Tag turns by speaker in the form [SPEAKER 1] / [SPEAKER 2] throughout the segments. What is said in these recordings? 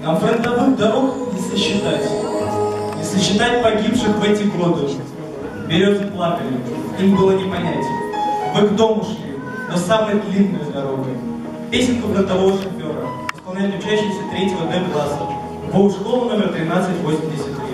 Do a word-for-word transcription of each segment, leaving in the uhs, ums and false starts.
[SPEAKER 1] Нам фронтовых дорог не сосчитать, не сосчитать погибших в эти годы. Березы плакали, им было не понять. Вы к дому шли, но самой длинной дорогой. Песенку фронтового шофера исполняет учащийся третьего Д класса ВУ школы номер тринадцать восемьдесят три.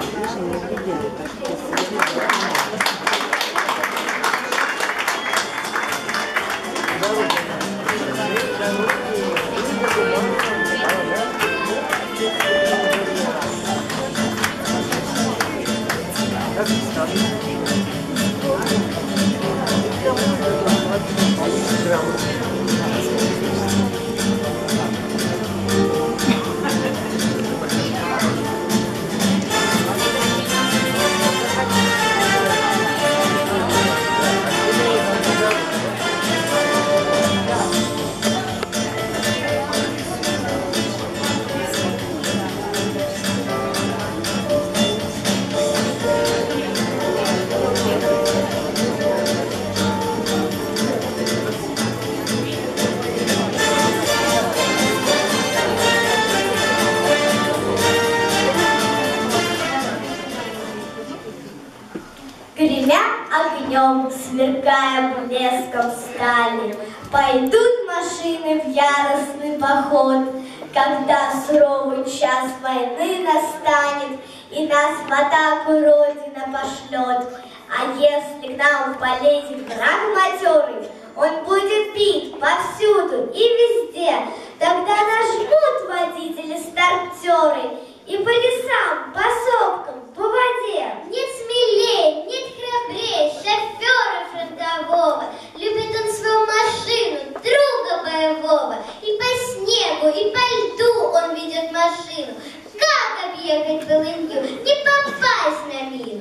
[SPEAKER 2] Сверкая блеском стали, пойдут машины в яростный поход, когда суровый час войны настанет, и нас в атаку Родина пошлет. А если к нам полезет враг матерый, он будет бить повсюду и везде. Тогда нажмут водители-стартеры, и по лесам, по сопкам, по воде.
[SPEAKER 3] Нет смелее, нет храбрее шофера фронтового. Любит он свою машину, друга боевого. И по снегу, и по льду он ведет машину. Как объехать полынью, не попасть на мир?